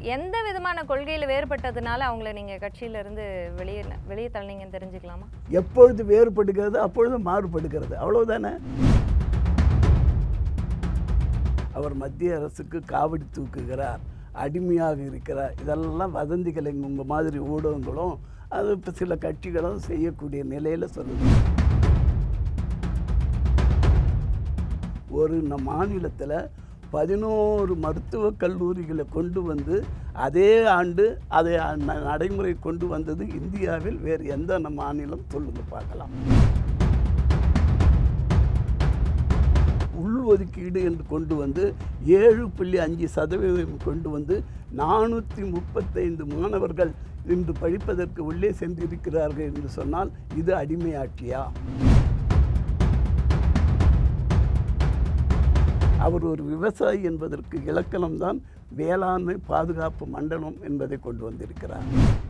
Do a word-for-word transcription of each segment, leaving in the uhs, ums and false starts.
எந்த விதமான கொள்கையில் வேறுபட்டதுனால அவங்கள நீங்கள் கட்சியிலிருந்து வெளியே வெளியே தள்ளினீங்கன்னு தெரிஞ்சுக்கலாமா? எப்பொழுது வேறுபடுகிறது அப்பொழுது மாறுபடுகிறது, அவ்வளவுதானே. அவர் மத்திய அரசுக்கு காவடி தூக்குகிறார், அடிமையாக இருக்கிறார், இதெல்லாம் வதந்திகளை உங்கள் மாதிரி ஊடகங்களும் அது இப்போ சில கட்சிகளும் செய்யக்கூடிய நிலையில் சொல்லுது. ஒரு மாநிலத்தில் பதினோரு மருத்துவக் கல்லூரிகளை கொண்டு வந்து அதே ஆண்டு அதை நடைமுறை கொண்டு வந்தது இந்தியாவில் வேறு எந்த மாநிலம் சொல்லுங்க பார்க்கலாம். உள்ஒதுக்கீடு என்று கொண்டு வந்து ஏழு புள்ளி அஞ்சு சதவீதம் கொண்டு வந்து நானூற்றி முப்பத்தைந்து மாணவர்கள் இன்று படிப்பதற்கு உள்ளே சென்றிருக்கிறார்கள் என்று சொன்னால் இது அடிமையாட்சியா? அவர் ஒரு விவசாயி என்பதற்கு இலக்கணம்தான் வேளாண்மை பாதுகாப்பு மண்டலம் என்பதை கொண்டு வந்திருக்கிறார்.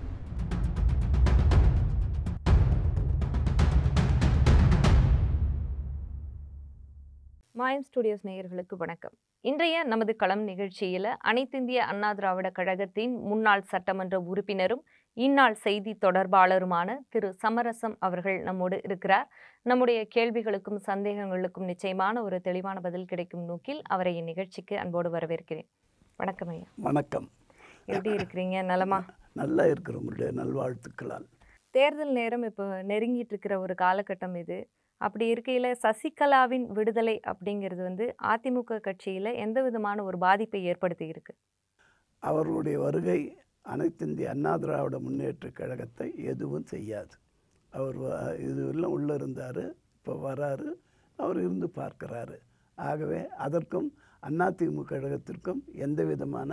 மாயம் ஸ்டுடியோஸ் நேயர்களுக்கு வணக்கம். இன்றைய நமது களம் நிகழ்ச்சியில் அனைத்திந்திய அண்ணா திராவிட கழகத்தின் முன்னாள் சட்டமன்ற உறுப்பினரும் இந்நாள் செய்தி தொடர்பாளருமான திரு சமரசம் அவர்கள் நம்மோடு இருக்கிறார். நம்முடைய கேள்விகளுக்கும் சந்தேகங்களுக்கும் நிச்சயமான ஒரு தெளிவான பதில் கிடைக்கும் நோக்கில் அவரை இந்நிகழ்ச்சிக்கு அன்போடு வரவேற்கிறேன். வணக்கம் ஐயா. வணக்கம். எப்படி இருக்கிறீங்க? நலமா? நல்லா இருக்கிற உங்களுடைய நல்வாழ்த்துக்களால். தேர்தல் நேரம் இப்போ நெருங்கிட்டு இருக்கிற ஒரு காலகட்டம் இது. அப்படி இருக்கையில் சசிகலாவின் விடுதலை அப்படிங்கிறது வந்து அதிமுக கட்சியில் எந்த விதமான ஒரு பாதிப்பை ஏற்படுத்தி இருக்கு? அவருடைய வருகை அனைத்திந்திய அண்ணா திராவிட முன்னேற்ற கழகத்தை எதுவும் செய்யாது. அவர் இதுவெல்லாம் உள்ளே இருந்தார், இப்போ வராரு, அவர் இருந்து பார்க்குறாரு. ஆகவே அதற்கும் அதிமுக கழகத்திற்கும் எந்த விதமான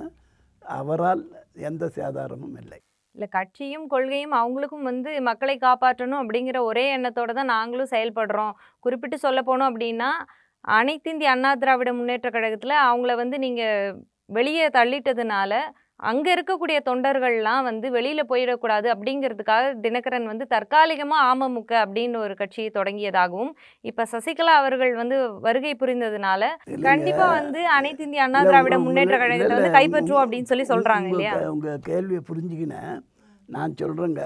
அவரால் எந்த சேதாரமும் இல்லை. இல்லை, கட்சியும் கொள்கையும் அவங்களுக்கும் வந்து மக்களை காப்பாற்றணும் அப்படிங்கிற ஒரே எண்ணத்தோடு தான் நாங்களும் செயல்படுறோம். குறிப்பிட்டு சொல்ல போனோம் அப்படின்னா அனைத்திந்திய அண்ணா திராவிட முன்னேற்ற கழகத்தில் அவங்கள வந்து நீங்கள் வெளியே தள்ளிட்டதுனால அங்கே இருக்கக்கூடிய தொண்டர்கள்லாம் வந்து வெளியில் போயிடக்கூடாது அப்படிங்கிறதுக்காக தினகரன் வந்து தற்காலிகமாக அமமுக அப்படின்னு ஒரு கட்சியை தொடங்கியதாகவும், இப்போ சசிகலா அவர்கள் வந்து வருகை புரிந்ததுனால கண்டிப்பாக வந்து அனைத்து இந்திய அண்ணா திராவிட முன்னேற்ற கழகத்தை வந்து கைப்பற்றுவோம் அப்படின்னு சொல்லி சொல்கிறாங்க இல்லையா? உங்கள் கேள்வியை புரிஞ்சுக்கினேன். நான் சொல்கிறேங்க,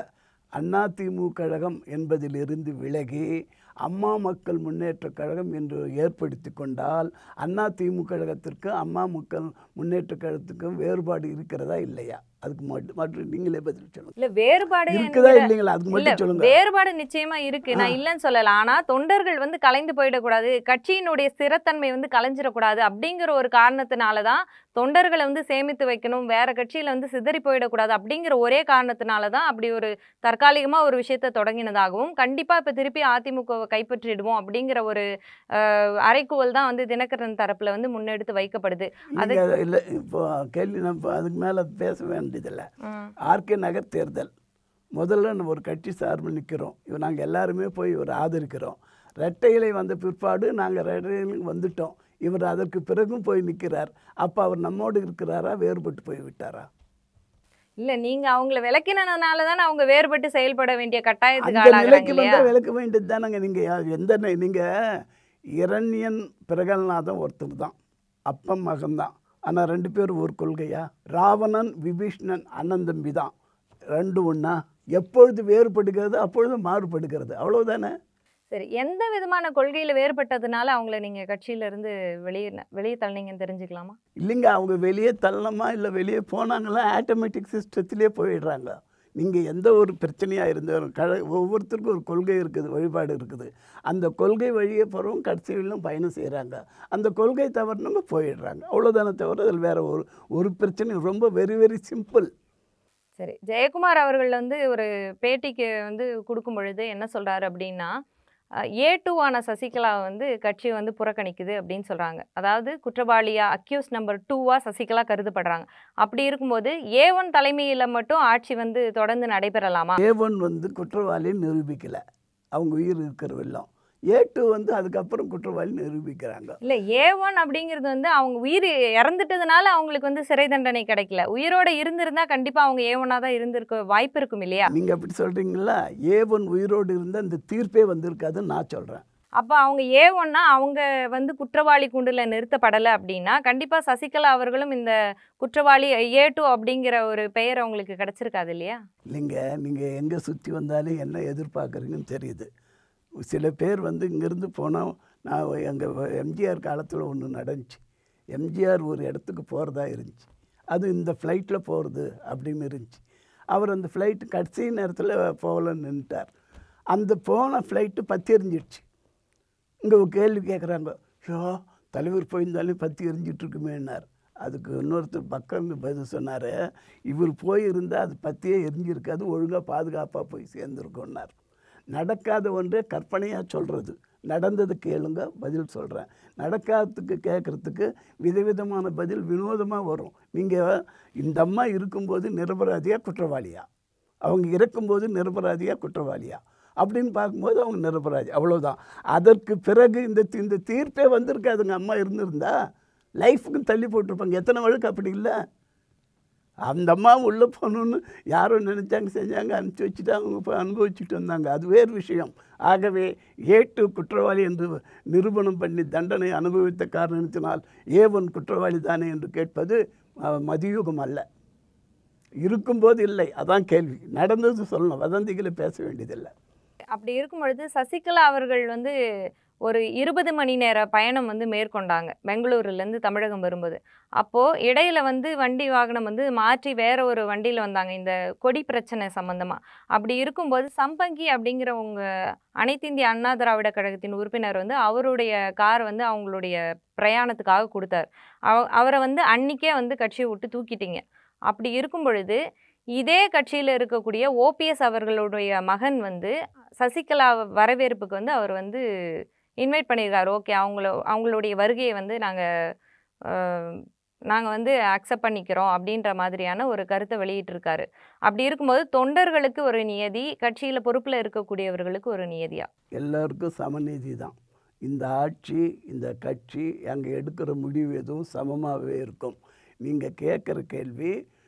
அதிமுக கழகம் என்பதிலிருந்து விலகி அம்மா மக்கள் முன்னேற்ற கழகம் என்று ஏற்படுத்தி கொண்டால் அதிமுக கழகத்திற்கு அம்மா மக்கள் முன்னேற்ற கழகத்துக்கும் வேறுபாடு இருக்கிறதா இல்லையா? அதுக்கு மட்டும் மட்டும் நீங்களே பதில் சொல்லுங்க. இல்ல, வேறுபாடு இருக்குதா இல்லைங்களா? அதுக்கு மட்டும் சொல்லுங்க. வேறுபாடு நிச்சயமா இருக்கு, நான் இல்லைன்னு சொல்லல. ஆனா தொண்டர்கள் வந்து கலைந்து போயிடக்கூடாது, கட்சியினுடைய ஸ்திரத்தன்மை வந்து கலைஞ்சிடக்கூடாது அப்படிங்கிற ஒரு காரணத்தினாலதான் தொண்டர்களை வந்து சேமித்து வைக்கணும், வேற கட்சியில வந்து சிதறி போயிடக்கூடாது அப்படிங்கிற ஒரே காரணத்தினாலதான் அப்படி ஒரு தற்காலிகமா ஒரு விஷயத்த தொடங்கினதாகவும், கண்டிப்பா இப்ப திருப்பி அதிமுக கைப்பற்றிடுவோம் அப்படிங்கிற ஒரு அறைக்கூவல் தான் வந்து தினகரன் தரப்புல வந்து முன்னெடுத்து வைக்கப்படுது. அது இல்ல, இப்போ கேள்வி நம்ம அதுக்கு மேல பேச வேண்டியதில்லை. ஆர்கே நகர் தேர்தல் முதல்ல நம்ம ஒரு கட்சி சார்பில் நிற்கிறோம், இவ நாங்கள் எல்லாருமே போய் இவர் ஆதரிக்கிறோம். ரெட்டை இலை வந்த பிற்பாடு நாங்கள் ரெட்டை இலைக்கு வந்துட்டோம், இவர் அதற்கு பிறகும் போய் நிற்கிறார். அப்போ அவர் நம்மோடு இருக்கிறாரா, வேறுபட்டு போய் விட்டாரா? இல்ல, நீங்க அவங்கள விளக்கினதுனால தானே அவங்க வேறுபட்டு செயல்பட வேண்டிய கட்டாயத்துக்கு ஆளாகிறாங்க. விளக்க வேண்டியது தானங்க. நீங்க எந்த நீங்க இரண்யன் பிரகல்நாதன் ஒருத்தர் தான், அப்பம் மகன்தான். ஆனால் ரெண்டு பேரும் ஒரு கொள்கையா? ராவணன் விபீஷ்ணன் அண்ணன் தம்பி தான், ரெண்டு ஒன்றா? எப்பொழுது வேறுபடுகிறது அப்பொழுது மாறுபடுகிறது, அவ்வளவுதானே. சரி, எந்த விதமான கொள்கையில் வேறுபட்டதுனால அவங்கள நீங்கள் கட்சியிலேருந்து வெளியே வெளியே தள்ளினீங்கன்னு தெரிஞ்சுக்கலாமா? இல்லைங்க, அவங்க வெளியே தள்ளணுமா இல்லை வெளியே போனாங்களா ஆட்டோமேட்டிக் சிஸ்டத்திலே போயிடுறாங்க. நீங்கள் எந்த ஒரு பிரச்சனையாக இருந்தாலும் கழ ஒவ்வொருத்தருக்கும் ஒரு கொள்கை இருக்குது, வழிபாடு இருக்குது. அந்த கொள்கை வழியே போகிறவங்க கட்சிகளிலும் பயணம் செய்கிறாங்க. அந்த கொள்கை தவறுனவங்க போயிடுறாங்க, அவ்வளோதானே தவிர அதில் வேறு ஒரு ஒரு பிரச்சனை. ரொம்ப வெரி வெரி சிம்பிள். சரி, ஜெயக்குமார் அவர்கள் வந்து ஒரு பேட்டிக்கு வந்து கொடுக்கும் பொழுது என்ன சொல்கிறாரு அப்படின்னா, ஏ டூவான சசிகலா வந்து கட்சி வந்து புறக்கணிக்குது அப்படின்னு சொல்கிறாங்க. அதாவது குற்றவாளியா அக்யூஸ் நம்பர் டூவா சசிகலா கருதப்படுறாங்க. அப்படி இருக்கும்போது ஏ ஒன் தலைமையில் மட்டும் ஆட்சி வந்து தொடர்ந்து நடைபெறலாமா? ஏ ஒன் வந்து குற்றவாளின்னு நிரூபிக்கலை, அவங்க உயிர் இருக்கிறவெல்லாம். ஏ டூ வந்து அதுக்கப்புறம் குற்றவாளி நிரூபிக்கிறாங்க. இல்லை, ஏ ஒன் அப்படிங்கிறது வந்து அவங்க உயிர் இறந்துட்டதுனால அவங்களுக்கு வந்து சிறை தண்டனை கிடைக்கல. உயிரோட இருந்திருந்தா கண்டிப்பாக அவங்க ஏ ஒன்னாக தான் இருந்திருக்க வாய்ப்பு இருக்கும் இல்லையா? நீங்கள் அப்படி சொல்கிறீங்களா? ஏ ஒன் உயிரோடு இருந்தால் இந்த தீர்ப்பே வந்திருக்காதுன்னு நான் சொல்கிறேன். அப்போ அவங்க ஏ ஒன்னா அவங்க வந்து குற்றவாளி கூண்டில் நிறுத்தப்படலை அப்படின்னா கண்டிப்பாக சசிகலா அவர்களும் இந்த குற்றவாளி ஏ டூ அப்படிங்கிற ஒரு பெயர் அவங்களுக்கு கிடைச்சிருக்காது இல்லையா? இல்லைங்க, நீங்கள் எங்கே சுற்றி வந்தாலும் என்ன எதிர்பார்க்குறீங்கன்னு தெரியுது. சில பேர் வந்து இங்கேருந்து போனால், நான் எங்கள் எம்ஜிஆர் காலத்தில் ஒன்று நடந்துச்சு. எம்ஜிஆர் ஒரு இடத்துக்கு போகிறதா இருந்துச்சு, அது இந்த ஃப்ளைட்டில் போகிறது அப்படின்னு இருந்துச்சு. அவர் அந்த ஃப்ளைட்டு கடைசி நேரத்தில் போகலன்னு நின்றுட்டார். அந்த போன ஃப்ளைட்டு பற்றி எரிஞ்சிடுச்சு. இங்கே ஒரு கேள்வி கேட்குறாங்க, ஷோ தலைவர் போயிருந்தாலும் பற்றி எரிஞ்சிட்ருக்குமேன்னார். அதுக்கு இன்னொருத்தர் பக்கம் பதில் சொன்னார், இவர் போயிருந்தால் அது பற்றியே எரிஞ்சிருக்காது, ஒழுங்காக பாதுகாப்பாக போய் சேர்ந்துருக்கோன்னார். நடக்காத ஒன்றே கற்பனையாக சொல்கிறது, நடந்தது கேளுங்க பதில் சொல்கிறேன். நடக்காததுக்கு கேட்குறதுக்கு விதவிதமான பதில் வினோதமாக வரும். நீங்கள் இந்த அம்மா இருக்கும்போது நிரபராதியாக குற்றவாளியா, அவங்க இருக்கும்போது நிரபராதியாக குற்றவாளியா அப்படின்னு பார்க்கும்போது அவங்க நிரபராதி, அவ்வளோதான். அதற்கு பிறகு இந்த இந்த தீர்ப்பே வந்திருக்காதுங்க. அம்மா இருந்திருந்தா லைஃபுக்கு தள்ளி போட்டிருப்பாங்க. எத்தனை வழக்கு அப்படி இல்லை? அந்த அம்மா உள்ளே போகணுன்னு யாரோ நினச்சாங்க, செஞ்சாங்க, அனுப்பிச்சி வச்சுட்டு அவங்க போய் அனுபவிச்சுட்டு வந்தாங்க, அது வேறு விஷயம். ஆகவே ஏட்டு குற்றவாளி என்று நிரூபணம் பண்ணி தண்டனை அனுபவித்த காரணத்தினால் ஏவன் குற்றவாளி தானே என்று கேட்பது மதியுகம் அல்ல. இருக்கும்போது இல்லை, அதான் கேள்வி. நடந்தது சொல்லணும், வதந்திகளை பேச வேண்டியதில்லை. அப்படி இருக்கும் பொழுது சசிகலா அவர்கள் வந்து ஒரு இருபது மணி நேர பயணம் வந்து மேற்கொண்டாங்க பெங்களூருலேருந்து தமிழகம் வரும்போது. அப்போது இடையில வந்து வண்டி வாகனம் வந்து மாற்றி வேற ஒரு வண்டியில் வந்தாங்க, இந்த கொடி பிரச்சனை சம்மந்தமாக. அப்படி இருக்கும்போது சம்பங்கி அப்படிங்கிறவங்க அனைத்து இந்திய அண்ணா திராவிட கழகத்தின் உறுப்பினர் வந்து அவருடைய கார் வந்து அவங்களுடைய பிரயாணத்துக்காக கொடுத்தார். அவ அவரை வந்து அன்றைக்கே வந்து கட்சியை விட்டு தூக்கிட்டீங்க. அப்படி இருக்கும் பொழுது இதே கட்சியில் இருக்கக்கூடிய ஓபிஎஸ் அவர்களுடைய மகன் வந்து சசிகலா வரவேற்புக்கு வந்து அவர் வந்து இன்வைட் பண்ணியிருக்காரு. ஓகே, அவங்கள அவங்களுடைய வருகையை வந்து நாங்கள் நாங்கள் வந்து அக்செப்ட் பண்ணிக்கிறோம் அப்படின்ற மாதிரியான ஒரு கருத்தை வெளியிட்டிருக்காரு. அப்படி இருக்கும்போது தொண்டர்களுக்கு ஒரு நியதி, கட்சியில் பொறுப்பில் இருக்கக்கூடியவர்களுக்கு ஒரு நியதியா? எல்லாருக்கும் சமநீதி தான். இந்த ஆட்சி, இந்த கட்சி அங்கே எடுக்கிற முடிவு எதுவும் சமமாகவே இருக்கும். நீங்கள் கேட்குற கேள்வி,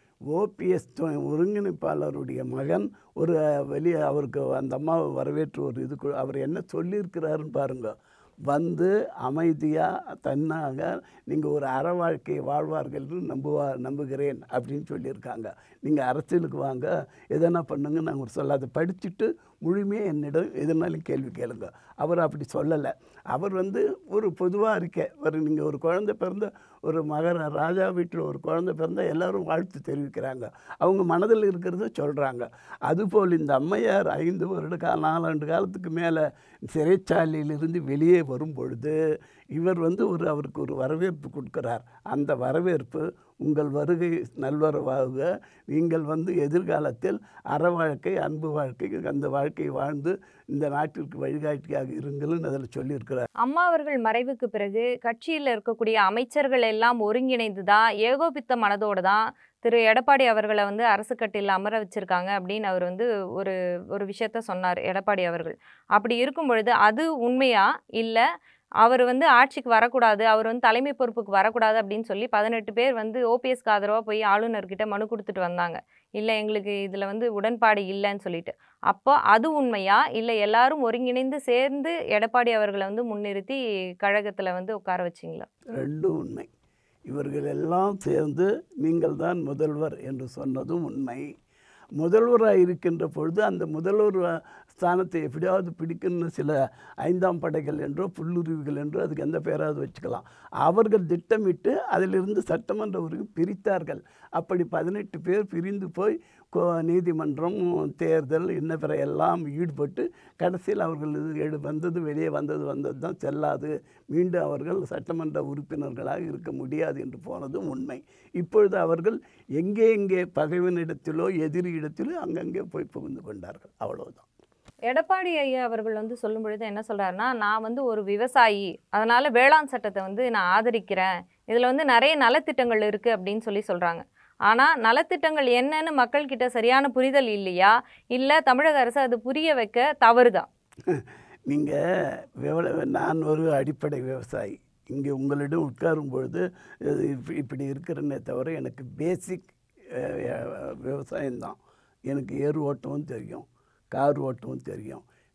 ஓபிஎஸ் ஒருங்கிணைப்பாளருடைய மகன் ஒரு வெளியே அவருக்கு அந்த அம்மாவை வரவேற்று ஒரு இது அவர் என்ன சொல்லியிருக்கிறாருன்னு பாருங்க. வந்து அமைதியாக தன்னாக நீங்கள் ஒரு அற வாழ்க்கையை வாழ்வார்கள்னு நம்புவா நம்புகிறேன் அப்படின்னு சொல்லியிருக்காங்க. நீங்கள் அரசியலுக்கு வாங்க, எதனா பண்ணுங்க நாங்கள் சொல்லாத, படிச்சுட்டு முழுமையாக என்னிடம் எதுனாலும் கேள்வி கேளுங்க. அவர் அப்படி சொல்லலை. அவர் வந்து ஒரு பொதுவாக இருக்க ஒரு நீங்கள் ஒரு குழந்தை பிறந்த ஒரு மகர ராஜா வீட்டில் ஒரு குழந்தை பிறந்தால் எல்லோரும் வாழ்த்து தெரிவிக்கிறாங்க, அவங்க மனதில் இருக்கிறத சொல்கிறாங்க. அதுபோல் இந்த அம்மையார் ஐந்து வருட கால நாலாண்டு காலத்துக்கு மேலே சிறைச்சாலையிலிருந்து வெளியே வரும் பொழுது இவர் வந்து ஒரு அவருக்கு ஒரு வரவேற்பு கொடுக்குறார். அந்த வரவேற்பு உங்கள் வருகை நல்வரவாக, நீங்கள் வந்து எதிர்காலத்தில் அற வாழ்க்கை, அன்பு வாழ்க்கை, அந்த வாழ்க்கையை வாழ்ந்து இந்த நாட்டிற்கு வழிகாட்டியாக இருங்கள்னு அதில் சொல்லியிருக்கிறார். அம்மா அவர்கள் மறைவுக்கு பிறகு கட்சியில் இருக்கக்கூடிய அமைச்சர்கள் எல்லாம் ஒருங்கிணைந்து தான் ஏகோபித்த மனதோடு தான் திரு எடப்பாடி அவர்களை வந்து அரசு கட்டில் அமர வச்சிருக்காங்க அப்படின்னு அவர் வந்து ஒரு ஒரு விஷயத்த சொன்னார் எடப்பாடி அவர்கள். அப்படி இருக்கும் பொழுது அது உண்மையா இல்லை அவர் வந்து ஆட்சிக்கு வரக்கூடாது, அவர் வந்து தலைமை பொறுப்புக்கு வரக்கூடாது அப்படின்னு சொல்லி பதினெட்டு பேர் வந்து ஓபிஎஸ்க்கு ஆதரவாக போய் ஆளுநர்கிட்ட மனு கொடுத்துட்டு வந்தாங்க, இல்லை எங்களுக்கு இதில் வந்து உடன்பாடு இல்லைன்னு சொல்லிட்டு. அப்போ அது உண்மையா இல்லை எல்லாரும் ஒருங்கிணைந்து சேர்ந்து எடப்பாடி அவர்களை வந்து முன்னிறுத்தி கழகத்தில் வந்து உட்கார வச்சிங்களா? ரெண்டும் உண்மை. இவர்கள் எல்லாம் சேர்ந்து நீங்கள் தான் முதல்வர் என்று சொன்னதும் உண்மை. முதல்வராக இருக்கின்ற பொழுது அந்த முதல்வர் ஸ்தானத்தை எப்படியாவது பிடிக்கணும்னு சில ஐந்தாம் படைகள் என்றோ புல்லுருவிகள் என்றோ அதுக்கு எந்த பேராவது வச்சுக்கலாம், அவர்கள் திட்டமிட்டு அதிலிருந்து சட்டமன்ற உறுப்பு பிரித்தார்கள். அப்படி பதினெட்டு பேர் பிரிந்து போய் நீதிமன்றம், தேர்தல், இன்ன பிற எல்லாம் ஈடுபட்டு கடைசியில் அவர்கள் இது வந்தது வெளியே வந்தது வந்தது தான் செல்லாது, மீண்டும் அவர்கள் சட்டமன்ற உறுப்பினர்களாக இருக்க முடியாது என்று போனதும் உண்மை. இப்பொழுது அவர்கள் எங்கே எங்கே பகைவனிடத்திலோ எதிரி இடத்திலோ அங்கங்கே போய் புகுந்து கொண்டார்கள், அவ்வளவுதான். எடப்பாடி ஐயா அவர்கள் வந்து சொல்லும் பொழுது என்ன சொல்கிறாருன்னா, நான் வந்து ஒரு விவசாயி, அதனால் வேளாண் சட்டத்தை வந்து நான் ஆதரிக்கிறேன், இதில் வந்து நிறைய நலத்திட்டங்கள் இருக்குது அப்படின்னு சொல்லி சொல்கிறாங்க. ஆனால் நலத்திட்டங்கள் என்னன்னு மக்கள்கிட்ட சரியான புரிதல் இல்லையா, இல்லை தமிழக அரசு அது புரிய வைக்க தவறுதான்? நீங்கள் நான் ஒரு அடிப்படை விவசாயி, இங்கே உங்களிடம் உட்காரும் பொழுது இப்படி இருக்கிறன்னே தவிர எனக்கு பேசிக் விவசாயம்தான். எனக்கு ஏறு ஓட்டவும் தெரியும், கார் ஓட்டவும் தெரியும்,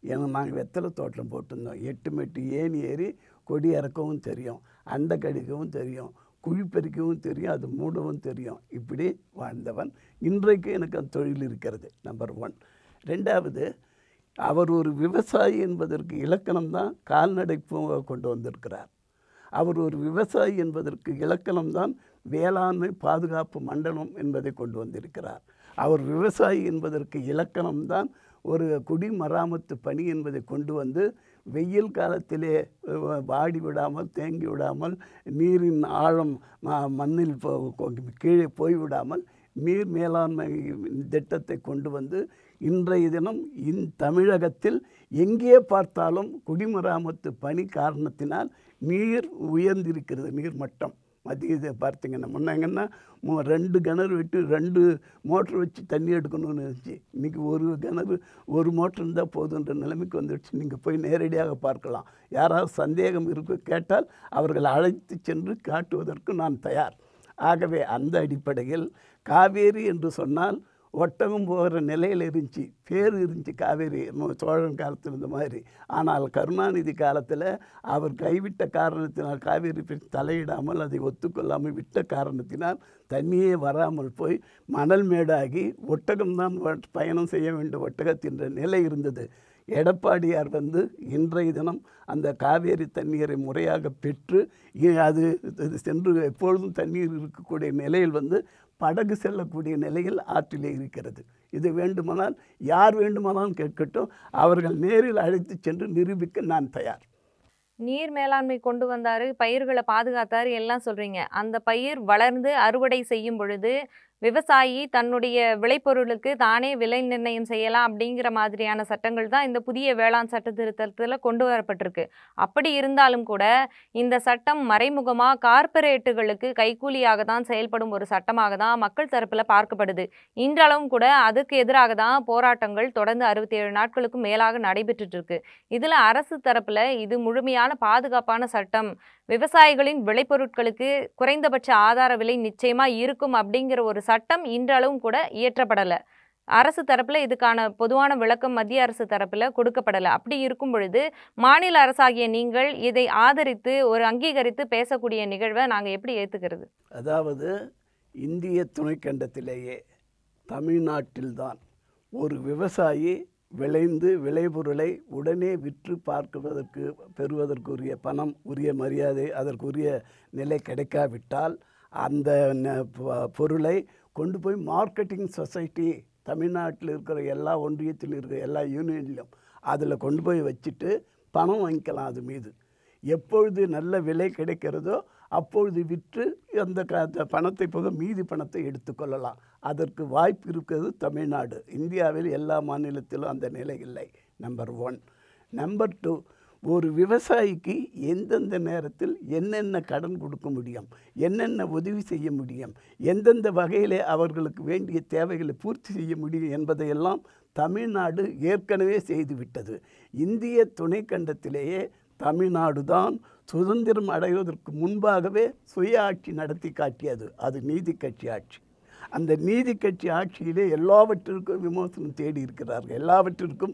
ஏன்னா நாங்கள் வெத்தலை தோட்டம் போட்டிருந்தோம். எட்டு மெட்டு ஏணி ஏறி கொடி இறக்கவும் தெரியும், அண்டை கடிக்கவும் தெரியும், குழி பறிக்கவும் தெரியும், அது மூடவும் தெரியும். இப்படி வாழ்ந்தவன். இன்றைக்கு எனக்கு அந்த தொழில் இருக்கிறது. Number one. ரெண்டாவது, அவர் ஒரு விவசாயி என்பதற்கு இலக்கணம் தான் கால்நடை பூங்கா கொண்டு வந்திருக்கிறார். அவர் ஒரு விவசாயி என்பதற்கு இலக்கணம்தான் வேளாண்மை பாதுகாப்பு மண்டலம் என்பதை கொண்டு வந்திருக்கிறார். அவர் விவசாயி என்பதற்கு இலக்கணம்தான் ஒரு குடிமராமத்து பணி என்பதை கொண்டு வந்து வெயில் காலத்திலே வாடி விடாமல் தேங்கி விடாமல் நீரின் ஆழம் மண்ணில் கீழே போய்விடாமல் நீர் மேலாண்மை திட்டத்தை கொண்டு வந்து இன்றைய தினம் இந் தமிழகத்தில் எங்கே பார்த்தாலும் குடிமராமத்து பணி காரணத்தினால் நீர் உயர்ந்திருக்கிறது. நீர் மட்டம் மத்திய இதை பார்த்தீங்கன்னா முன்னாங்கன்னா ரெண்டு கிணறு விட்டு ரெண்டு மோட்ரு வச்சு தண்ணி எடுக்கணும்னு இருந்துச்சு. இன்றைக்கி ஒரு கிணறு ஒரு மோட்ரு இருந்தால் போதுன்ற நிலைமைக்கு வந்துடுச்சு. நீங்கள் போய் நேரடியாக பார்க்கலாம். யாராவது சந்தேகம் இருக்கு கேட்டால் அவர்கள் அழைத்து சென்று காட்டுவதற்கு நான் தயார். ஆகவே அந்த அடிப்படையில் காவேரி என்று சொன்னால் ஒட்டகம் போகிற நிலையில் இருந்துச்சு, பேர் இருந்துச்சு காவேரி சோழன் காலத்தில் இருந்த மாதிரி. ஆனால் கருணாநிதி காலத்தில் அவர் கைவிட்ட காரணத்தினால் காவேரி தலையிடாமல் அதை ஒத்துக்கொள்ளாமல் விட்ட காரணத்தினால் தண்ணியே வராமல் போய் மணல் மேடாகி ஒட்டகம்தான் பயணம் செய்ய வேண்டும் ஒட்டகத்தின்ற நிலை இருந்தது. எடப்பாடியார் வந்து இன்றைய தினம் அந்த காவேரி தண்ணீரை முறையாக பெற்று அது சென்று எப்பொழுதும் தண்ணீர் இருக்கக்கூடிய நிலையில் வந்து படகு செல்லக்கூடிய நிலையில் ஆற்றிலே இருக்கிறது. இது வேண்டுமானால் யார் வேண்டுமானாலும் கேட்கட்டும், அவர்கள் நேரில் அழைத்து சென்று நிரூபிக்க நான் தயார். நீர் மேலாண்மை கொண்டு வந்தார், பயிர்களை பாதுகாத்தார் எல்லாம் சொல்கிறீங்க. அந்த பயிர் வளர்ந்து அறுவடை செய்யும் பொழுது விவசாயி தன்னுடைய விளைபொருளுக்கு தானே விலை நிர்ணயம் செய்யலாம் அப்படிங்கிற மாதிரியான சட்டங்கள் தான் இந்த புதிய வேளாண் சட்ட திருத்தத்தில் கொண்டு வரப்பட்டிருக்கு. அப்படி இருந்தாலும் கூட இந்த சட்டம் மறைமுகமாக கார்ப்பரேட்டுகளுக்கு கைக்கூலியாக தான் செயல்படும் ஒரு சட்டமாக தான் மக்கள் தரப்பில் பார்க்கப்படுது. இன்றளவும் கூட அதுக்கு எதிராக தான் போராட்டங்கள் தொடர்ந்து அறுபத்தி ஏழு நாட்களுக்கும் மேலாக நடைபெற்றுட்டு இருக்கு. இதில் அரசு தரப்பில் இது முழுமையான பாதுகாப்பான சட்டம், விவசாயிகளின் விளைபொருட்களுக்கு குறைந்தபட்ச ஆதார விலை நிச்சயமாக இருக்கும் அப்படிங்கிற ஒரு சட்டம் இன்றளவும் கூட இயற்றப்படலை. அரசு தரப்பில் இதுக்கான பொதுவான விளக்கம் மத்திய அரசு தரப்பில் கொடுக்கப்படலை. அப்படி இருக்கும் பொழுது மாநில அரசாகிய நீங்கள் இதை ஆதரித்து ஒரு அங்கீகரித்து பேசக்கூடிய நிகழ்வை நாங்கள் எப்படி ஏற்றுக்கிறது? அதாவது இந்திய துணைக்கண்டத்திலேயே தமிழ்நாட்டில்தான் ஒரு விவசாயி விளைந்து விளைபொருளை உடனே விற்று பார்க்குவதற்கு பெறுவதற்குரிய பணம், உரிய மரியாதை, அதற்குரிய நிலை கிடைக்காவிட்டால் அந்த பொருளை கொண்டு போய் மார்க்கெட்டிங் சொசைட்டி தமிழ்நாட்டில் இருக்கிற எல்லா ஒன்றியத்தில் இருக்கிற எல்லா யூனியன்லையும் அதில் கொண்டு போய் வச்சுட்டு பணம் வாங்கிக்கலாம். அது மீது எப்பொழுது நல்ல விலை கிடைக்கிறதோ அப்பொழுது விற்று அந்த க பணத்தை போக மீதி பணத்தை எடுத்துக்கொள்ளலாம். அதற்கு வாய்ப்பு இருக்கிறது தமிழ்நாடு. இந்தியாவில் எல்லா மாநிலத்திலும் அந்த நிலை இல்லை. Number one. நம்பர் டூ, ஒரு விவசாயிக்கு எந்தெந்த நேரத்தில் என்னென்ன கடன் கொடுக்க முடியும், என்னென்ன உதவி செய்ய முடியும், எந்தெந்த வகையிலே அவர்களுக்கு வேண்டிய தேவைகளை பூர்த்தி செய்ய முடியும் என்பதையெல்லாம் தமிழ்நாடு ஏற்கனவே செய்துவிட்டது. இந்திய துணைக்கண்டத்திலேயே தமிழ்நாடு தான் சுதந்திரம் அடைவதற்கு முன்பாகவே சுய ஆட்சி நடத்தி காட்டியது. அது நீதி கட்சி ஆட்சி. அந்த நீதி கட்சி ஆட்சியிலே எல்லாவற்றிற்கும் விமர்சனம் தேடி இருக்கிறார்கள், எல்லாவற்றிற்கும்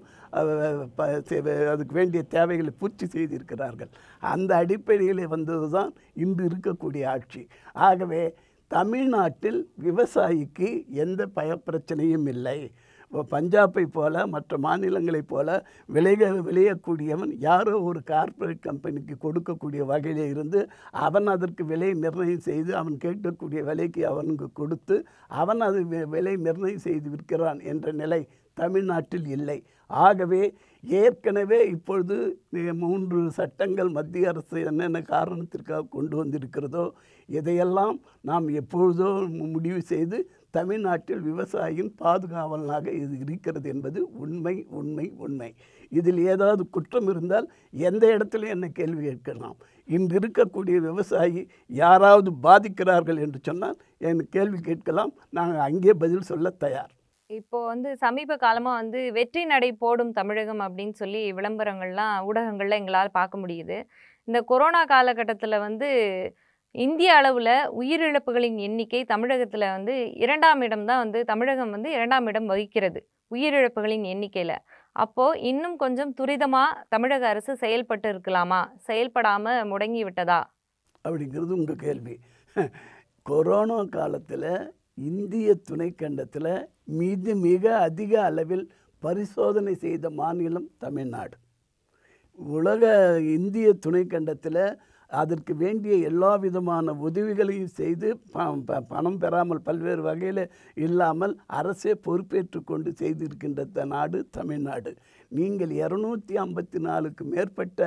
அதுக்கு வேண்டிய தேவைகளை பூர்த்தி செய்திருக்கிறார்கள். அந்த அடிப்படையில் வந்தது தான் இன்று இருக்கக்கூடிய ஆட்சி. ஆகவே தமிழ்நாட்டில் விவசாயிக்கு எந்த பயப்பிரச்சனையும் இல்லை. பஞ்சாபை போல மற்ற மாநிலங்களைப் போல விளைய விளையக்கூடியவன் யாரோ ஒரு கார்ப்பரேட் கம்பெனிக்கு கொடுக்கக்கூடிய வகையில் இருந்து அவன் அதற்கு விலை நிர்ணயம் செய்து அவன் கேட்கக்கூடிய விலைக்கு அவனுக்கு கொடுத்து அவன் அது விலை நிர்ணயம் செய்து விற்கிறான் என்ற நிலை தமிழ்நாட்டில் இல்லை. ஆகவே ஏற்கனவே இப்பொழுது மூன்று சட்டங்கள் மத்திய அரசு என்னென்ன காரணத்திற்காக கொண்டு வந்திருக்கிறதோ இதையெல்லாம் நாம் எப்பொழுதோ முடிவு செய்து தமிழ்நாட்டில் விவசாயியின் பாதுகாவலனாக இது இருக்கிறது என்பது உண்மை உண்மை உண்மை. இதில் ஏதாவது குற்றம் இருந்தால் எந்த இடத்துல என்ன கேள்வி கேட்கலாம். இன்று இருக்கக்கூடிய விவசாயி யாராவது பாதிக்கிறார்கள் என்று சொன்னால் என் கேள்வி கேட்கலாம், நாங்கள் அங்கே பதில் சொல்ல தயார். இப்போ வந்து சமீப காலமாக வந்து வெற்றி நடை போடும் தமிழகம் அப்படின்னு சொல்லி விளம்பரங்கள்லாம் ஊடகங்களில் எங்களால் பார்க்க முடியுது. இந்த கொரோனா காலகட்டத்தில் வந்து இந்திய அளவில் உயிரிழப்புகளின் எண்ணிக்கை தமிழகத்தில் வந்து இரண்டாம் இடம் தான் வந்து தமிழகம் வந்து இரண்டாம் இடம் வகிக்கிறது. உயிரிழப்புகளின் எண்ணிக்கையில். அப்போது இன்னும் கொஞ்சம் துரிதமாக தமிழக அரசு செயல்பட்டு இருக்கலாமா, செயல்படாமல் முடங்கி விட்டதா அப்படிங்கிறது உங்கள் கேள்வி. கொரோனா காலத்தில் இந்திய துணைக்கண்டத்தில் மிக மிக அதிக அளவில் பரிசோதனை செய்த மாநிலம் தமிழ்நாடு. உலக இந்திய துணைக்கண்டத்தில் அதற்கு வேண்டிய எல்லா விதமான உதவிகளையும் செய்து பணம் பெறாமல் பல்வேறு வகையில் இல்லாமல் அரசே பொறுப்பேற்று கொண்டு செய்திருக்கின்ற நாடு தமிழ்நாடு. நீங்கள் இரநூத்தி ஐம்பத்தி நாலுக்கு மேற்பட்ட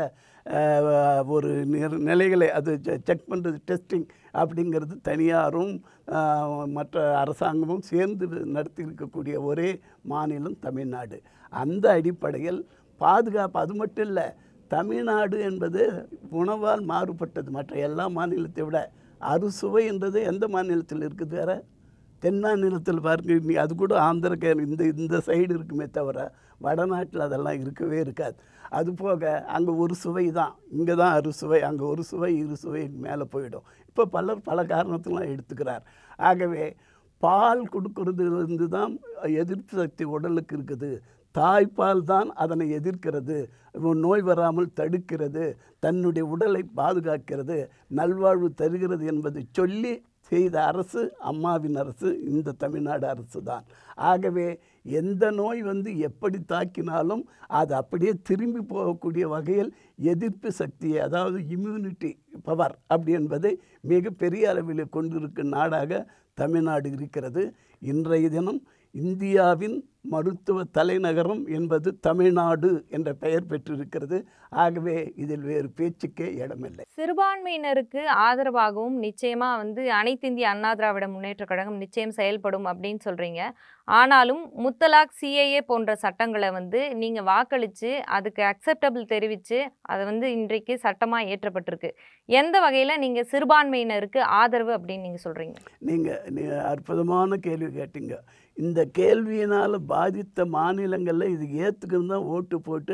ஒரு நிலைகளை அது செக் பண்ணுறது, டெஸ்டிங் அப்படிங்கிறது தனியாரும் மற்ற அரசாங்கமும் சேர்ந்து நடத்தியிருக்கக்கூடிய ஒரே மாநிலம் தமிழ்நாடு. அந்த அடிப்படையில் பாதுகாப்பு, அது மட்டும் இல்லை, தமிழ்நாடு என்பது உணவால் மாறுபட்டது மற்ற எல்லா மாநிலத்தை விட. அறுசுவை என்றது எந்த மாநிலத்தில் இருக்குது? வேறு தென் மாநிலத்தில் பாருங்க, அது கூட ஆந்திர கேரள இந்த இந்த சைடு இருக்குமே தவிர வடநாட்டில் அதெல்லாம் இருக்கவே இருக்காது. அதுபோக அங்கே ஒரு சுவை தான், இங்கே தான் அறுசுவை, அங்கே ஒரு சுவை இரு சுவை மேலே போயிடும். இப்போ பலர் பல காரணத்தெலாம் எடுத்துக்கிறார். ஆகவே பால் கொடுக்கறதுலேருந்து தான் எதிர்ப்பு சக்தி உடலுக்கு இருக்குது. தாய்ப்பால் தான் அதனை எதிர்க்கிறது, நோய் வராமல் தடுக்கிறது, தன்னுடைய உடலை பாதுகாக்கிறது, நல்வாழ்வு தருகிறது என்பதை சொல்லி செய்த அரசு அம்மாவின் அரசு, இந்த தமிழ்நாடு அரசு தான். ஆகவே எந்த நோய் வந்து எப்படி தாக்கினாலும் அது அப்படியே திரும்பி போகக்கூடிய வகையில் எதிர்ப்பு சக்தியை, அதாவது இம்யூனிட்டி பவர் அப்படி என்பதை மிக பெரிய அளவில் கொண்டிருக்கும் நாடாக தமிழ்நாடு இருக்கிறது. இன்றைய தினம் இந்தியாவின் மருத்துவ தலைநகரம் என்பது தமிழ்நாடு என்ற பெயர் பெற்றிருக்கிறது. ஆகவே இதில் வேறு பேச்சுக்கே இடமில்லை. சிறுபான்மையினருக்கு ஆதரவாகவும் நிச்சயமாக வந்து அனைத்து இந்திய அண்ணா திராவிட முன்னேற்ற கழகம் நிச்சயம் செயல்படும் அப்படின்னு சொல்கிறீங்க. ஆனாலும் முத்தலாக், சிஏஏ போன்ற சட்டங்களை வந்து நீங்கள் வாக்களித்து அதுக்கு அக்செப்டபிள் தெரிவித்து அதை வந்து இன்றைக்கு சட்டமாக ஏற்றப்பட்டிருக்கு. எந்த வகையில் நீங்கள் சிறுபான்மையினருக்கு ஆதரவு அப்படின்னு நீங்கள் சொல்கிறீங்க? நீங்கள் அற்புதமான கேள்வி கேட்டீங்க. இந்த கேள்வியினால் பாதித்த மாநிலங்களில் இது ஏற்றுக்குன்னு தான் ஓட்டு போட்டு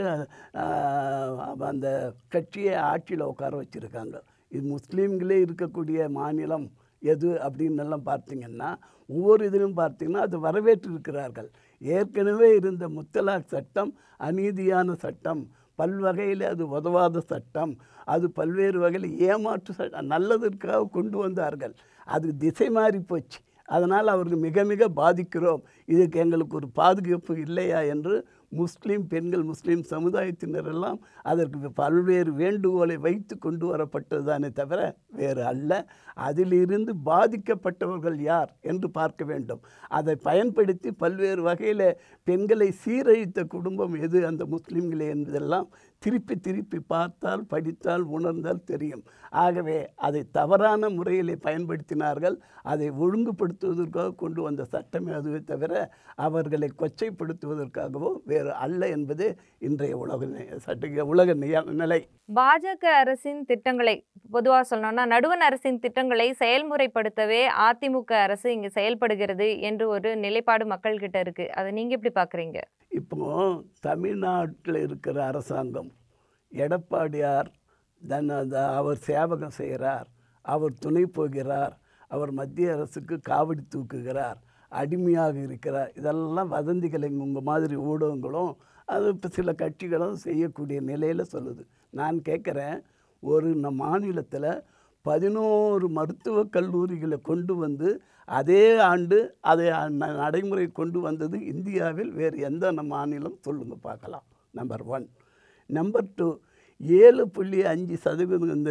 அந்த கட்சியை ஆட்சியில் உட்கார வச்சுருக்காங்க. இது முஸ்லீம்களே இருக்கக்கூடிய மாநிலம் எது அப்படின்னு எல்லாம் பார்த்தீங்கன்னா, ஒவ்வொரு இதிலும் பார்த்தீங்கன்னா அது வரவேற்றிருக்கிறார்கள். ஏற்கனவே இருந்த முத்தலாக் சட்டம் அநீதியான சட்டம், பல்வகையில் அது உதவாத சட்டம், அது பல்வேறு வகையில் ஏமாற்று சட்டம், நல்லதற்காக கொண்டு வந்தார்கள். அது திசை மாறி போச்சு. அதனால் அவர்கள் மிக மிக பாதிக்கிறோம், இதுக்கு எங்களுக்கு ஒரு பாதுகாப்பு இல்லையா என்று முஸ்லீம் பெண்கள், முஸ்லீம் சமுதாயத்தினரெல்லாம் அதற்கு பல்வேறு வேண்டுகோளை வைத்து கொண்டு வரப்பட்டதுதானே தவிர வேறு அல்ல. அதிலிருந்து பாதிக்கப்பட்டவர்கள் யார் என்று பார்க்க வேண்டும். அதை பயன்படுத்தி பல்வேறு வகையில் பெண்களை சீரழித்த குடும்பம் எது, அந்த முஸ்லீம்களே என்பதெல்லாம் திருப்பி திருப்பி பார்த்தால், படித்தால், உணர்ந்தால் தெரியும். ஆகவே அதை தவறான முறையில் பயன்படுத்தினார்கள். அதை ஒழுங்குபடுத்துவதற்காக கொண்டு வந்த சட்டமே அதுவே தவிர அவர்களை கொச்சைப்படுத்துவதற்காகவோ வேறு அல்ல என்பது இன்றைய உலக சட்ட உலக நிலை. பாஜக அரசின் திட்டங்களை பொதுவாக சொல்லணும்னா, நடுவண் அரசின் திட்டங்களை செயல்முறைப்படுத்தவே அதிமுக அரசு இங்கே செயல்படுகிறது என்று ஒரு நிலைப்பாடு மக்கள்கிட்ட இருக்குது. அதை நீங்கள் எப்படி பார்க்குறீங்க? இப்போ தமிழ்நாட்டில் இருக்கிற அரசாங்கம், எடப்பாடியார் தன் அவர் சேவகம் செய்கிறார், அவர் துணை போகிறார், அவர் மத்திய அரசுக்கு காவடி தூக்குகிறார், அடிமையாக இருக்கிறார், இதெல்லாம் வதந்திகளை உங்கள் மாதிரி ஊடகங்களும் அது இப்போ சில கட்சிகளும் செய்யக்கூடிய நிலையில் சொல்லுது. நான் கேட்குறேன், ஒரு மாநிலத்தில் பதினோரு மருத்துவக் கல்லூரிகளை கொண்டு வந்து அதே ஆண்டு அதை நடைமுறை கொண்டு வந்தது இந்தியாவில் வேறு எந்த மாநிலம் சொல்லுங்கள் பார்க்கலாம். Number one. நம்பர் டூ, ஏழு புள்ளி அஞ்சு சதவீதம் இந்த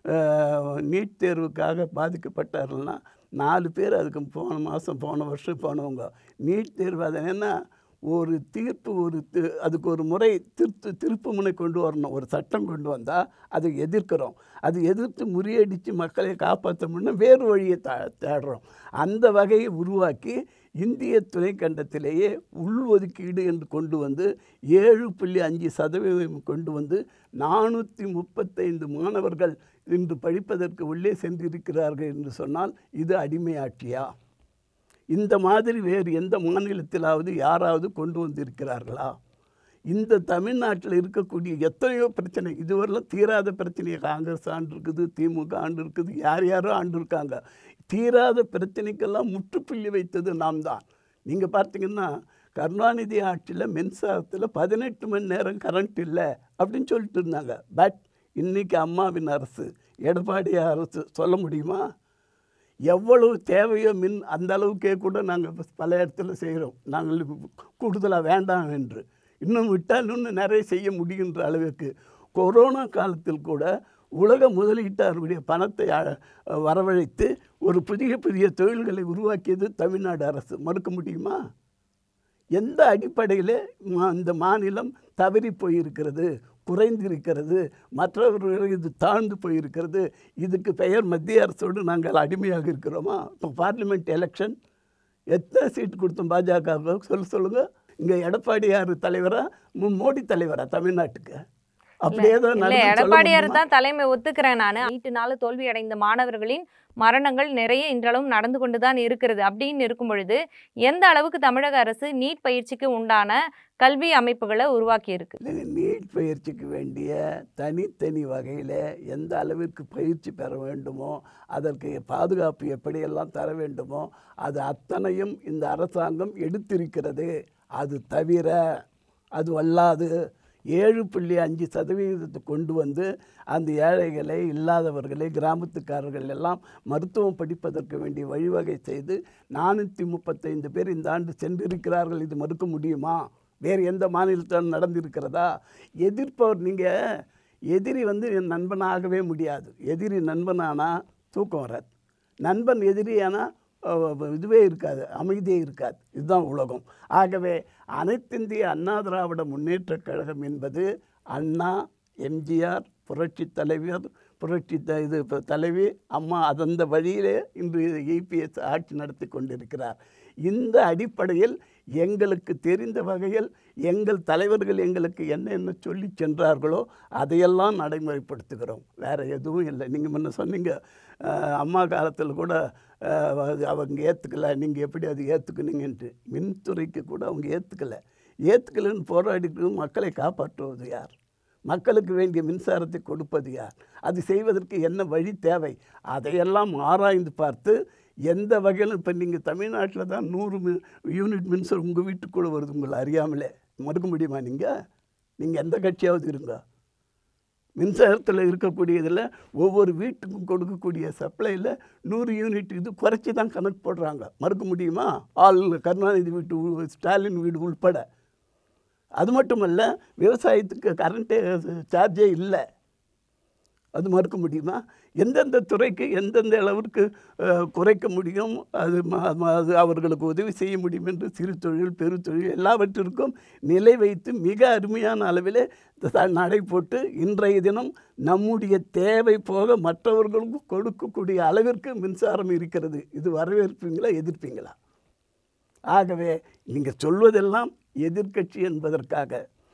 நீட் தேர்வுக்காக பாதிக்கப்பட்டார்கள்னா நாலு பேர் அதுக்கு போன மாதம் போன வருஷம் போனவங்க நீட் தேர்வு. அது என்ன, ஒரு தீர்ப்பு, ஒரு அதுக்கு ஒரு முறை திருத்து திருப்பு முனை கொண்டு வரணும். ஒரு சட்டம் கொண்டு வந்தால் அதை எதிர்க்கிறோம். அது எதிர்த்து முறியடித்து மக்களை காப்பாற்றணும்னா வேறு வழியை தா தேடுறோம். அந்த வகையை உருவாக்கி இந்திய துணைக்கண்டத்திலேயே உள்ஒதுக்கீடு என்று கொண்டு வந்து ஏழு புள்ளி அஞ்சு சதவீதம் கொண்டு வந்து நானூற்றி முப்பத்தைந்து மாணவர்கள் இன்று படிப்பதற்கு உள்ளே சென்றிருக்கிறார்கள் என்று சொன்னால் இது அடிமையாட்சியா? இந்த மாதிரி வேறு எந்த மாநிலத்திலாவது யாராவது கொண்டு வந்திருக்கிறார்களா? இந்த தமிழ்நாட்டில் இருக்கக்கூடிய எத்தனையோ பிரச்சனை, இதுவரையிலும் தீராத பிரச்சனையை காங்கிரஸ் ஆண்டு இருக்குது, திமுக ஆண்டு இருக்குது, யார் யாரோ ஆண்டு இருக்காங்க. தீராத பிரச்சனைக்கெல்லாம் முற்றுப்புள்ளி வைத்தது நாம் தான். நீங்கள் பார்த்தீங்கன்னா கருணாநிதி ஆட்சியில் மின்சாரத்தில் பதினெட்டு மணி நேரம் கரண்ட் இல்லை அப்படின்னு சொல்லிட்டு இருந்தாங்க. பட் இன்றைக்கி அம்மாவின் அரசு, எடப்பாடி அரசு சொல்ல முடியுமா? எவ்வளவு தேவையோ மின் அந்த அளவுக்கே கூட நாங்கள் பல இடத்துல செய்கிறோம். நாங்கள் கூடுதலாக வேண்டாம் என்று இன்னும் விட்டால் இன்னும் நிறைய செய்ய முடிகின்ற அளவுக்கு. கொரோனா காலத்தில் கூட உலக முதலீட்டாளருடைய பணத்தை வரவழைத்து ஒரு புதிய புதிய தொழில்களை உருவாக்கியது தமிழ்நாடு அரசு. மறுக்க முடியுமா? எந்த அடிப்படையில் இந்த மாநிலம் தவறி போயிருக்கிறது, குறைந்திருக்கிறது, மற்றவர்கள் இது தாழ்ந்து போயிருக்கிறது? இதுக்கு பெயர் மத்திய அரசோடு நாங்கள் அடிமையாக இருக்கிறோமா? இப்போ பார்லிமெண்ட் எலெக்ஷன் எத்தனை சீட்டு கொடுத்தோம் பாஜக? சொல்ல சொல்லுங்கள். இங்கே எடப்பாடியார் தலைவரா மோடி தலைவரா தமிழ்நாட்டுக்கு? அப்படியே தான் எடப்பாடியார் தான் தலைமை ஒத்துக்கிறேன் நான். நீட்டுனால தோல்வி அடைந்த மாணவர்களின் மரணங்கள் நிறைய இன்றளவும் நடந்து கொண்டு தான் இருக்கிறது. அப்படின்னு இருக்கும் பொழுது எந்த அளவுக்கு தமிழக அரசு நீட் பயிற்சிக்கு உண்டான கல்வி அமைப்புகளை உருவாக்கி இருக்கு? நீட் பயிற்சிக்கு வேண்டிய தனித்தனி வகையில் எந்த அளவிற்கு பயிற்சி பெற வேண்டுமோ, அதற்கு பாதுகாப்பு எப்படியெல்லாம் தர வேண்டுமோ அது அத்தனையும் இந்த அரசாங்கம் எடுத்திருக்கிறது. அது தவிர அது வல்லாது ஏழு புள்ளி அஞ்சு சதவீதத்தை கொண்டு வந்து அந்த ஏழைகளை, இல்லாதவர்களை, கிராமத்துக்காரர்கள் எல்லாம் மருத்துவம் படிப்பதற்கு வேண்டிய வழிவகை செய்து நானூற்றி முப்பத்தைந்து பேர் இந்த ஆண்டு சென்றிருக்கிறார்கள். இது மறுக்க முடியுமா? வேறு எந்த மாநிலத்தில் நடந்திருக்கிறதா? எதிர்ப்பவர், நீங்கள் எதிரி வந்து என் நண்பனாகவே முடியாது. எதிரி நண்பனானால் தூக்கம் வராது, நண்பன் எதிரியானால் இதுவே இருக்காது, அமைதியே இருக்காது. இதுதான் உலகம். ஆகவே அனைத்திந்திய அண்ணா திராவிட முன்னேற்ற கழகம் என்பது அண்ணா, எம்ஜிஆர், புரட்சி தலைவர், புரட்சி த இது தலைவி அம்மா, அதந்த வழியிலே இன்று இபிஎஸ் ஆட்சி நடத்தி கொண்டிருக்கிறார். இந்த அடிப்படையில் எங்களுக்கு தெரிந்த வகையில் எங்கள் தலைவர்கள் எங்களுக்கு என்ன என்ன சொல்லி சென்றார்களோ அதையெல்லாம் நடைமுறைப்படுத்துகிறோம். வேறு எதுவும் இல்லை. நீங்கள் முன்ன சொன்னீங்க அம்மா காலத்தில் கூட அவங்க ஏற்றுக்கலை, நீங்கள் எப்படி அது ஏற்றுக்குனீங்கன்ட்டு. மின்துறைக்கு கூட அவங்க ஏற்றுக்கலை. ஏற்றுக்கலைன்னு போராடிட்டு மக்களை காப்பாற்றுவது யார்? மக்களுக்கு வேண்டிய மின்சாரத்தை கொடுப்பது யார்? அது செய்வதற்கு என்ன வழி தேவை? அதையெல்லாம் ஆராய்ந்து பார்த்து எந்த வகையில் இப்போ நீங்கள் தமிழ்நாட்டில் தான் நூறு மி யூனிட் மின்சாரம் உங்கள் வீட்டுக்குள்ளே வருது உங்களை அறியாமலே. மறுக்க முடியுமா? நீங்கள் நீங்கள் எந்த கட்சியாவது இருங்க. மின்சாரத்தில் இருக்கக்கூடியதில் ஒவ்வொரு வீட்டுக்கும் கொடுக்கக்கூடிய சப்ளையில் நூறு யூனிட் இது குறைச்சி தான் கணக்கு போடுறாங்க. மறுக்க முடியுமா? ஆள் கருணாநிதி வீட்டு, ஸ்டாலின் வீடு உள்பட. அது மட்டுமல்ல, விவசாயத்துக்கு கரண்ட்டே சார்ஜே இல்லை. அது மறுக்க முடியுமா? எந்தெந்த துறைக்கு எந்தெந்த அளவிற்கு குறைக்க முடியும், அது அது அவர்களுக்கு உதவி செய்ய முடியும் என்று சிறு தொழில், பெருத்தொழில் எல்லாவற்றிற்கும் நிலை வைத்து மிக அருமையான அளவில் நடை போட்டு இன்றைய தினம் நம்முடைய தேவை போக மற்றவர்களுக்கு கொடுக்கக்கூடிய அளவிற்கு மின்சாரம் இருக்கிறது. இது வரவேற்பீங்களா, எதிர்ப்பீங்களா? ஆகவே நீங்கள் சொல்வதெல்லாம் எதிர்க்கட்சி என்பதற்காக,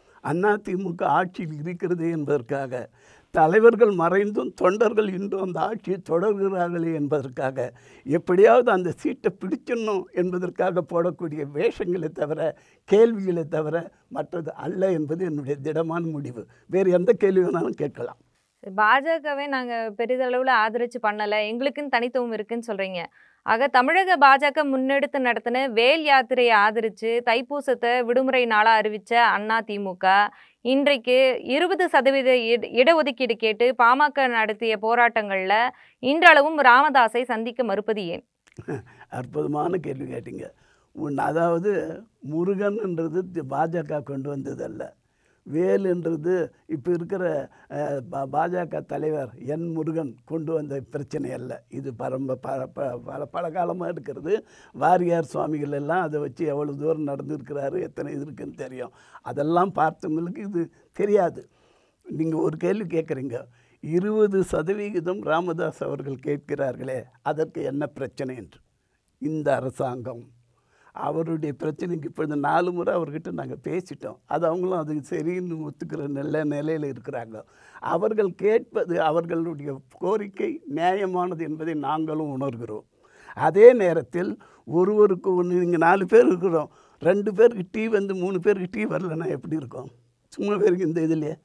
அதிமுக ஆட்சியில் இருக்கிறது என்பதற்காக, தலைவர்கள் மறைந்தும் தொண்டர்கள் இன்றும் அந்த ஆட்சியை தொடர்கிறார்களே என்பதற்காக, எப்படியாவது அந்த சீட்டை பிடிச்சிடணும் என்பதற்காக போடக்கூடிய வேஷங்களை தவிர, கேள்விகளை தவிர மற்றது அல்ல என்பது என்னுடைய திடமான முடிவு. வேறு எந்த கேள்வி வேணாலும் கேட்கலாம். பாஜகவே நாங்கள் பெரிதளவில் ஆதரித்து பண்ணலை, எங்களுக்குன்னு தனித்துவம் இருக்குன்னு சொல்கிறீங்க. ஆக தமிழக பாஜக முன்னெடுத்து நடத்தின வேல் யாத்திரையை ஆதரித்து தைப்பூசத்தை விடுமுறை நாளாக அறிவித்த அதிமுக இன்றைக்கு இருபது சதவீத இடஒதுக்கீடு கேட்டு பாமக நடத்திய போராட்டங்களில் இன்றளவும் ராமதாஸை சந்திக்க மறுப்பது ஏன்? அற்புதமான கேள்வி கேட்டீங்க. அதாவது முருகன்ன்றது பாஜக கொண்டு வந்ததல்ல. வேலுன்றது இப்போ இருக்கிற பாஜக தலைவர் என் முருகன் கொண்டு வந்த பிரச்சனை அல்ல. இது பரம்ப பல பல பல காலமாக இருக்கிறது. வாரியார் சுவாமிகள் எல்லாம் அதை வச்சு எவ்வளோ தூரம் நடந்துருக்கிறாரு, எத்தனை இது இருக்குன்னு தெரியும். அதெல்லாம் பார்த்தவங்களுக்கு இது தெரியாது. நீங்கள் ஒரு கேள்வி கேட்குறீங்க, இருபது சதவிகிதம் ராமதாஸ் அவர்கள் கேட்கிறார்களே அதற்கு என்ன பிரச்சனை என்று. இந்த அரசாங்கம் அவருடைய பிரச்சனைக்கு இப்பொழுது நாலு முறை அவர்கிட்ட நாங்கள் பேசிட்டோம். அது அவங்களும் அதுக்கு சரின்னு ஒத்துக்கிற நல்ல நிலையில் இருக்கிறாங்க. அவர்கள் கேட்பது, அவர்களுடைய கோரிக்கை நியாயமானது என்பதை நாங்களும் உணர்கிறோம். அதே நேரத்தில் ஒருவருக்கு ஒன்று, நீங்கள் நாலு பேர் இருக்கிறோம், ரெண்டு பேருக்கு டீ வந்து மூணு பேருக்கு டீ வரலன்னா எப்படி இருக்கும்? சும்மா பேருக்கு இந்த இதுலையே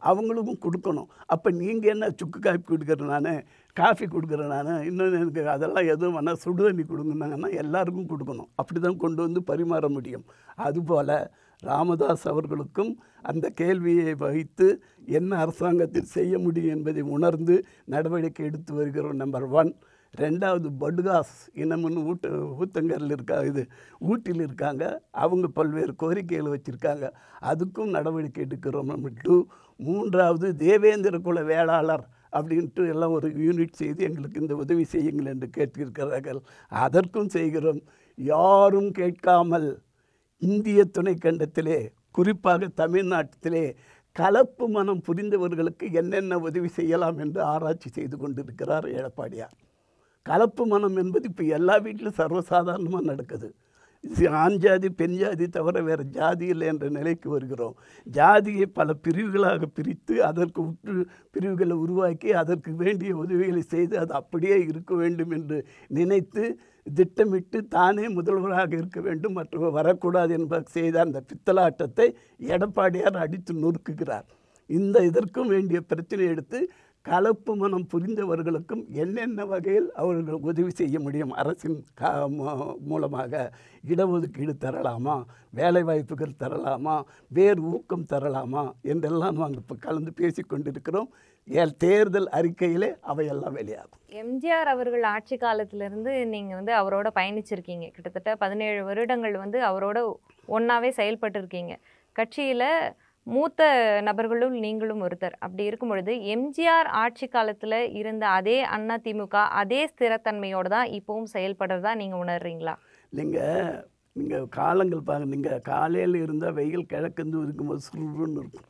அவங்களுக்கும் கொடுக்கணும். அப்போ நீங்கள் என்ன சுக்கு காப்பி கொடுக்குறேன் நான், காஃபி கொடுக்குறேன் நான், இன்னொன்று எனக்கு அதெல்லாம் எதுவும் வேணால் சுடு தண்ணி கொடுங்கன்னாங்கன்னா எல்லாருக்கும் கொடுக்கணும். அப்படி தான் கொண்டு வந்து பரிமாற முடியும். அதுபோல் ராமதாஸ் அவர்களுக்கும் அந்த கேள்வியை வைத்து என்ன அரசாங்கத்தில் செய்ய முடியும் என்பதை உணர்ந்து நடவடிக்கை எடுத்து வருகிறோம். Number one. ரெண்டாவது, படுகாஸ் இனம்னு ஊட்ட ஊத்தங்கரில் இருக்கா இது ஊட்டியில் இருக்காங்க. அவங்க பல்வேறு கோரிக்கைகளை வச்சுருக்காங்க, அதுக்கும் நடவடிக்கை எடுக்கிறோம். Number two. மூன்றாவது, தேவேந்திர குல வேளாளர் அப்படின்ட்டு எல்லாம் ஒரு யூனிட் செய்து எங்களுக்கு இந்த உதவி செய்யுங்கள் என்று கேட்டிருக்கிறார்கள், அதற்கும் செய்கிறோம். யாரும் கேட்காமல் இந்திய துணைக்கண்டத்திலே குறிப்பாக தமிழ்நாட்டிலே கலப்பு மனம் புரிந்தவர்களுக்கு என்னென்ன உதவி செய்யலாம் என்று ஆராய்ச்சி செய்து கொண்டிருக்கிறார் எடப்பாடியார். கலப்பு மனம் என்பது இப்போ எல்லா வீட்டிலும் சர்வசாதாரணமாக நடக்குது. ஆண் ஜாதி பெண் ஜாதி தவிர வேறு ஜாதி இல்லை என்ற நிலைக்கு வருகிறோம். ஜாதியை பல பிரிவுகளாக பிரித்து அதற்கு உற்று பிரிவுகளை உருவாக்கி அதற்கு வேண்டிய உதவிகளை செய்து அது அப்படியே இருக்க வேண்டும் என்று நினைத்து திட்டமிட்டு தானே முதல்வராக இருக்க வேண்டும், மற்றவர் வரக்கூடாது என்பது செய்த அந்த பித்தலாட்டத்தை எடப்பாடியார் அடித்து நொறுக்குகிறார். இந்த இதற்கும் வேண்டிய பிரச்சனை எடுத்து கலப்பு மனம் புரிந்தவர்களுக்கும் என்னென்ன வகையில் அவர்கள் உதவி செய்ய முடியும், அரசின் கா மூலமாக இடஒதுக்கீடு தரலாமா, வேலைவாய்ப்புகள் தரலாமா, வேறு ஊக்கம் தரலாமா என்றெல்லாம் நாங்கள் இப்போ கலந்து பேசி கொண்டிருக்கிறோம். ஏன் தேர்தல் அறிக்கையிலே அவையெல்லாம் வெளியாகும். எம்ஜிஆர் அவர்கள் ஆட்சி காலத்திலிருந்து நீங்கள் வந்து அவரோட பயணிச்சிருக்கீங்க. கிட்டத்தட்ட பதினேழு வருடங்கள் வந்து அவரோட ஒன்றாவே செயல்பட்டுருக்கீங்க. கட்சியில் மூத்த நபர்களும் நீங்களும் ஒருத்தர். அப்படி இருக்கும் பொழுது எம்ஜிஆர் ஆட்சி காலத்தில் இருந்த அதே அண்ணா திமுக அதே ஸ்திரத்தன்மையோடு தான் இப்போவும் செயல்படுறதா நீங்கள் உணர்றீங்களா? நீங்கள் நீங்கள் காலங்கள் பாருங்க, நீங்கள் காலையில் இருந்தால் வெயில் கிழக்குந்து இருக்கும்போது சுருன்னு இருக்கும்.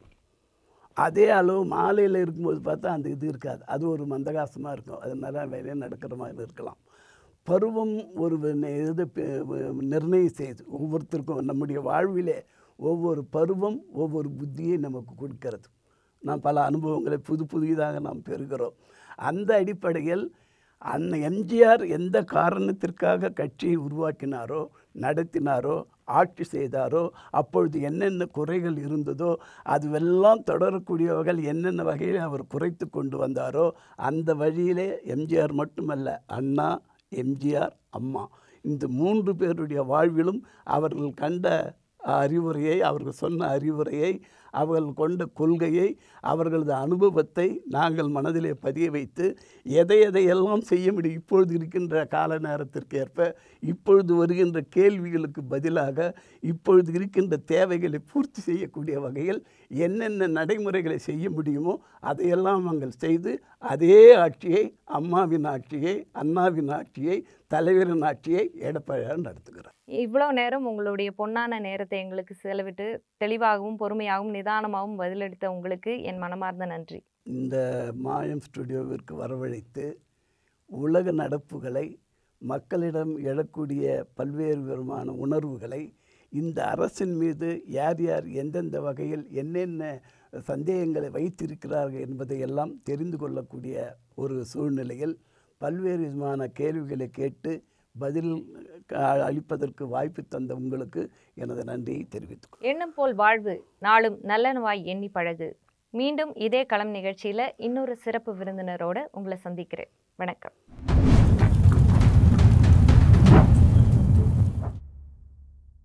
அதே அளவு மாலையில் இருக்கும்போது பார்த்தா அந்த இது இருக்காது, அது ஒரு மந்தகாசமாக இருக்கும். அது நிறையா வேலையை நடக்கிற மாதிரி இருக்கலாம். பருவம் ஒரு இது நிர்ணயம் செய்து ஒவ்வொருத்தருக்கும் நம்முடைய வாழ்விலே ஒவ்வொரு பருவம் ஒவ்வொரு புத்தியை நமக்கு கொடுக்கிறது. நாம் பல அனுபவங்களை புது புதிதாக நாம் பெறுகிறோம். அந்த அடிப்படையில் அன்ன எம்ஜிஆர் எந்த காரணத்திற்காக கட்சியை உருவாக்கினாரோ, நடத்தினாரோ, ஆட்சி செய்தாரோ, அப்பொழுது என்னென்ன குறைகள் இருந்ததோ அதுவெல்லாம் தொடரக்கூடியவர்கள் என்னென்ன வகையில் அவர் குறைத்து கொண்டு வந்தாரோ அந்த வழியிலே எம்ஜிஆர் மட்டுமல்ல, அண்ணா, எம்ஜிஆர், அம்மா இந்த மூன்று பேருடைய வாழ்விலும் அவர்கள் கண்ட அறிவுரையை, அவர்கள் சொன்ன அறிவுரையை, அவர்கள் கொண்ட கொள்கையை, அவர்களது அனுபவத்தை நாங்கள் மனதிலே பதிய வைத்து எதை எதையெல்லாம் செய்ய முடியும், இப்பொழுது இருக்கின்ற கால நேரத்திற்கு ஏற்ப, இப்பொழுது வருகின்ற கேள்விகளுக்கு பதிலாக, இப்பொழுது இருக்கின்ற தேவைகளை பூர்த்தி செய்யக்கூடிய வகையில் என்னென்ன நடைமுறைகளை செய்ய முடியுமோ அதையெல்லாம் நாங்கள் செய்து அதே ஆட்சியை, அம்மாவின் ஆட்சியை, அண்ணாவின் ஆட்சியை, தலைவரின் ஆட்சியை எடப்பாடியார் நடத்துகிறார். இவ்வளோ நேரம் உங்களுடைய பொன்னான நேரத்தை எங்களுக்கு செலவிட்டு தெளிவாகவும் பொறுமையாகவும் நிதானமாகவும் பதிலளித்த உங்களுக்கு என் மனமார்ந்த நன்றி. இந்த மாயம் ஸ்டுடியோவிற்கு வரவழைத்து உலக நடப்புகளை, மக்களிடம் எழக்கூடிய பல்வேறு விதமான உணர்வுகளை, இந்த அரசின் மீது யார் யார் எந்தெந்த வகையில் என்னென்ன சந்தேகங்களை வைத்திருக்கிறார்கள் என்பதை எல்லாம் தெரிந்து கொள்ளக்கூடிய ஒரு சூழ்நிலையில் பல்வேறு விதமான கேள்விகளை கேட்டு பதில் அளிப்பதற்கு வாய்ப்பு தந்த உங்களுக்கு எனது நன்றியை தெரிவித்துக் எண்ணம் போல் வாழ்வு, நாளும் நல்லனவாய் எண்ணி பழகு. மீண்டும் இதே களம் நிகழ்ச்சியில் இன்னொரு சிறப்பு விருந்தினரோடு உங்களை சந்திக்கிறேன். வணக்கம்.